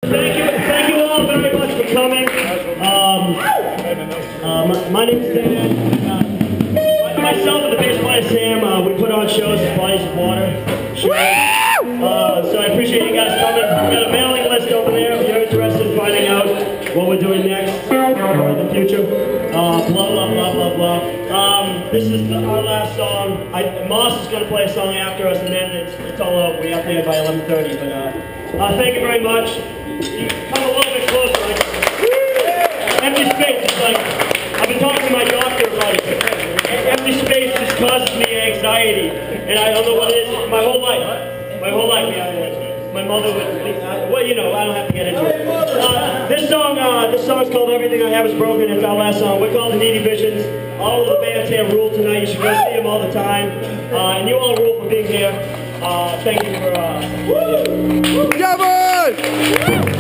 Thank you all very much for coming. My name is Dan. Myself and the bass player Sam, we put on shows at Bodies of Water. So I appreciate you guys coming. We've got a mailing list over there if you're interested in finding out what we're doing next or in the future. Blah, blah, blah, blah, blah. This is our last song. Moss is going to play a song after us, and then it's all over. We have to be by 11:30. But thank you very much. You come a little bit closer. Like, empty space is like, I've been talking to my doctor about it. Empty space just causes me anxiety, and I don't know what it is. My whole life, yeah. My mother would, well, you know, I don't have to get into it. This song is called Everything I Have Is Broken. It's our last song. We're called TheNeedyVisions. All of the bands here rule tonight. You should go see them all the time. And you all rule for being here. Thank you for, Yeah, boy!